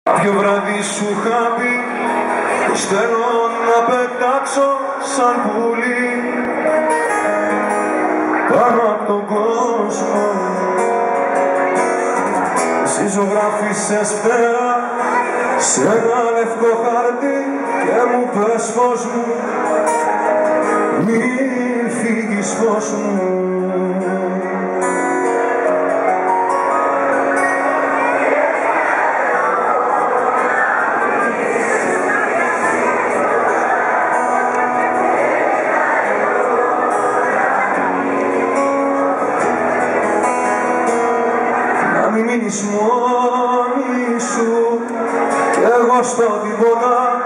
Κάποιο βράδυ σου είχα πει πως θέλω να πετάξω σαν πουλί πάνω απ' τον κόσμο. Εσύ ζωγράφισες πέρα σε ένα λευκό χαρτί και μου πες φως μου, μην φύγεις φως μου. Να μην μείνεις μόνη σου κι εγώ στο τίποτα.